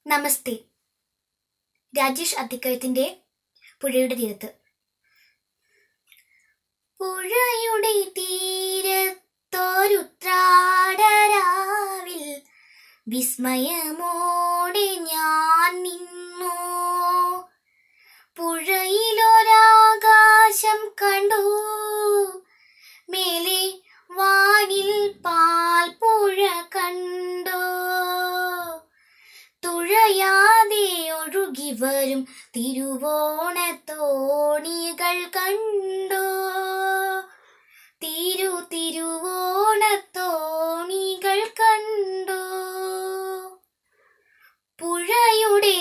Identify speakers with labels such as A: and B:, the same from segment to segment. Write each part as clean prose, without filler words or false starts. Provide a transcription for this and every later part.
A: നമസ്തേ. രാജേഷ് അത്തിക്കയത്തിന്റെ പുഴയുടെ തീരത്ത്. പുഴയുടെ തീരത്തൊരുത്രാടരാവിൽ വിസ്മയമോടെ ഞാൻ നിന്നു. പുഴയിലൊരാകാശം കണ്ടു, മേലെ വാനിൽ പാൽപ്പുഴ കണ്ടു. തുഴയാതെ ഒഴുകി വരും തിരുവോണത്തോണികൾ കണ്ടു. തിരുവോണത്തോണികൾ കണ്ടു. പുഴയുടെ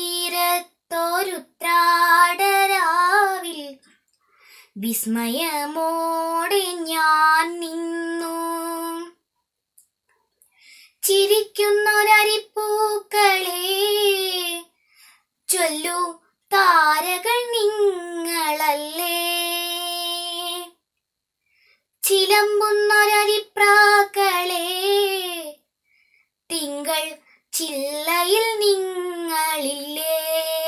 A: തീരത്തൊരുത്രാടരാവിൽ വിസ്മയമോടെ ഞാൻ നിന്നു. ചിരിക്കുന്നൊരരിപ്പൂക്കളെ ചൊല്ലൂ, താരകൾ നിങ്ങളല്ലേ. ചിലമ്പുന്നൊരരിപ്രാക്കളെ തിങ്കൾ ചില്ലയിൽ നിങ്ങളില്ലേ.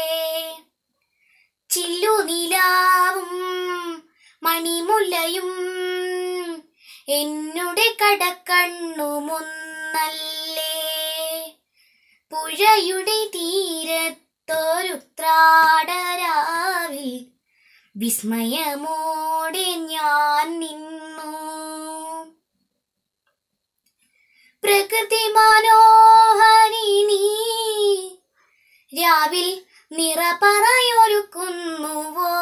A: ചില്ലുനിലാവും മണിമുല്ലയും എന്നുടെ കടക്കണ്ണുമൊന്നല്ലേ. പുഴയുടെ തീരത്തൊരുത്രാടരാവിൽ വിസ്മയമോടെ ഞാൻ നിന്നു. പ്രകൃതി മനോഹരി നീ രാവിൽ നിറപറയൊരുക്കുന്നുവോ.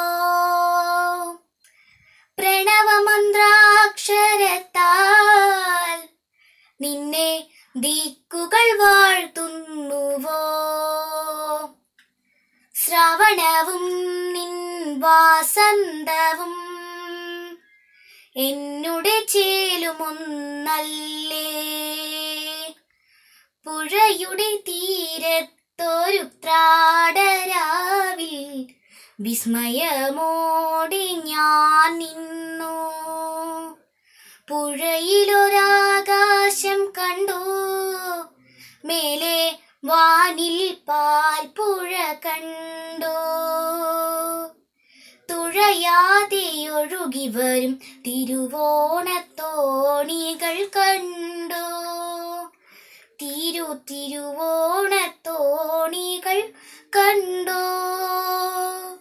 A: പ്രണവമന്ത്രാക്ഷരത്താൽ നിന്നെ ദിക്കുകൾ വാഴ്ത്തുന്നുവോ. ശ്രാവണവും നിൻ വാസന്തവും എന്നുടെ ചേലുമൊന്നല്ലേ. പുഴയുടെ തീരത്തൊരുത്രാടരാവിൽ വിസ്മയമോടെ ഞാൻ നിന്നു. പുഴയിലൊരാകാശം കണ്ടു, മേലെ വാനിൽ പാൽപ്പുഴ കണ്ടു. തുഴയാതെ ഒഴുകി വരും തിരുവോണത്തോണികൾ കണ്ടു. തിരുവോണത്തോണികൾ കണ്ടു.